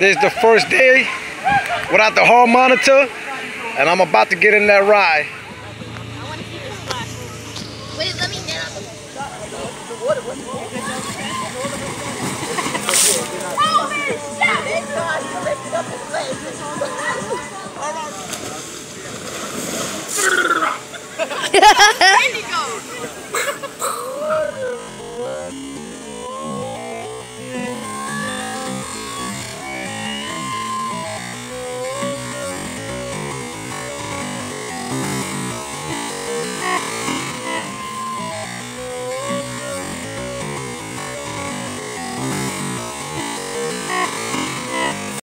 This is the first day without the hall monitor, and I'm about to get in that ride. Wait, let me get on the